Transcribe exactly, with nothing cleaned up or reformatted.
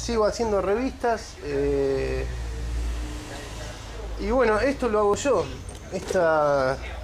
sigo haciendo revistas. Eh, y bueno, esto lo hago yo. Esta